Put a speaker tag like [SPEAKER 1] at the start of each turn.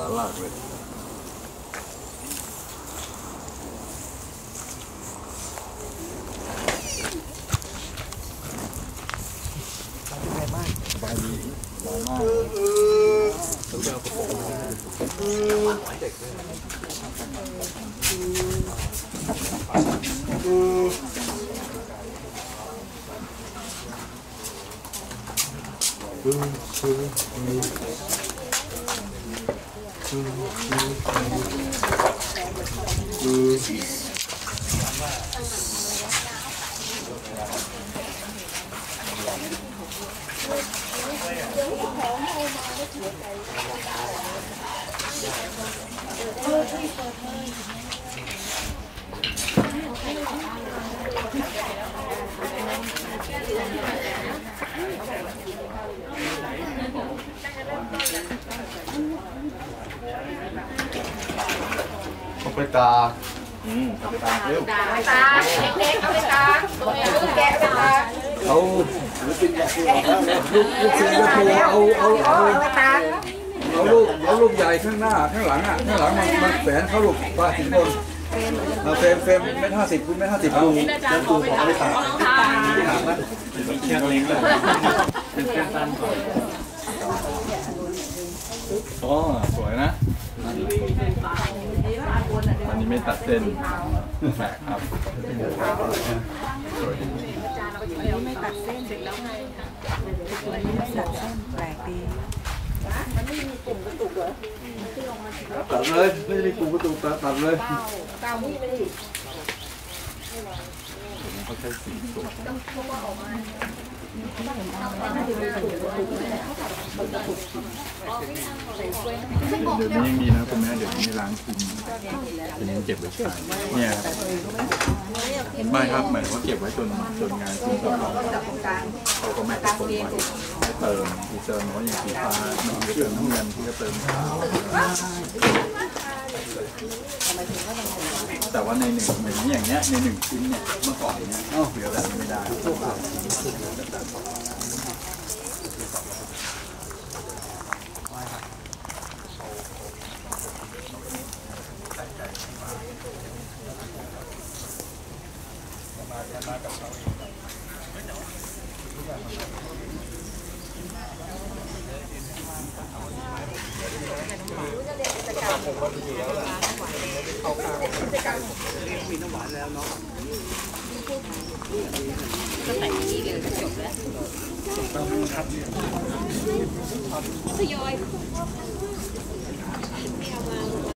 [SPEAKER 1] ลากเลยสบายดีสบายมากต้องเดินกระโปรงเด็กเลยไปตาไปตาเร็วตาเล็กๆเอาไปตาตัวนี้ลูกแกะไปตาเอาลูกเสือก็เอาลูกใหญ่ข้างหน้าข้างหลังอ่ะข้างหลังมันแฝนเข้าลูกปลาสิบบนเฟรมเมตร50 คูณเมตร50ดูแล้วดูของเอาไปตาที่หางนะเป็นเชือกเล็กเลยเป็นเชือกสั้นก่อนอ๋อสวยนะอันนี้ไม่ตัดเส้นแปลกครับสวยดี
[SPEAKER 2] ไม่ตัดเส้นเสร็จแล้วไงไม่ตัดเส้นแปลกดีมันไม่มีปุ่มกระตุกเหรอ
[SPEAKER 1] ตัดเลยไม่ได้ปุ่มกระตุกตัดเลย
[SPEAKER 2] เก้านี่ไม่ได้
[SPEAKER 1] เขาใช้สีสวยเดี๋ยวนี้ยังดีนะคุณแม่เดี๋ยวนี้ล้างกินจะยังเก็บไว้ใช้เนี่ยไม่ครับหมายว่าเก็บไว้จนงานที่เขาก็ไม่เติมที่เติมว่าอย่างสีฟ้ามันจะเติมน้ำเงินที่จะเติมขาวแต่ว่าในหนึ่งเหมือนอย่างเนี้ยใน1 ชิ้นเนี่ยเมื่อก่อนเนี้ยเหลือแบบไม่ได้
[SPEAKER 2] ก็ใส่ที่เลยจบแล้วทยอย